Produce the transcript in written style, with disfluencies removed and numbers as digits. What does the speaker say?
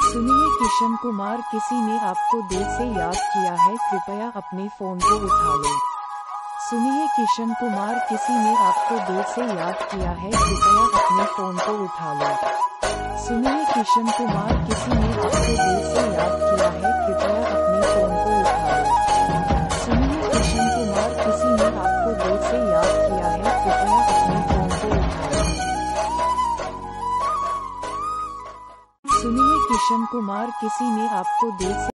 सुनिए किशन कुमार, किसी ने आपको दिल से याद किया है, कृपया अपने फोन को उठा लो। सुनिए किशन कुमार, किसी ने आपको दिल से याद किया है, कृपया अपने फोन को उठा लो। सुनिए किशन कुमार, किसी ने आपको दिल से याद किया है, कृपया अपने फोन को उठा लो। सुनिए किशन कुमार, किसी ने आपको दिल से याद किया है, कृपया अपने फोन को उठा लो। सुनिए किशन कुमार, किसी ने आपको दिल से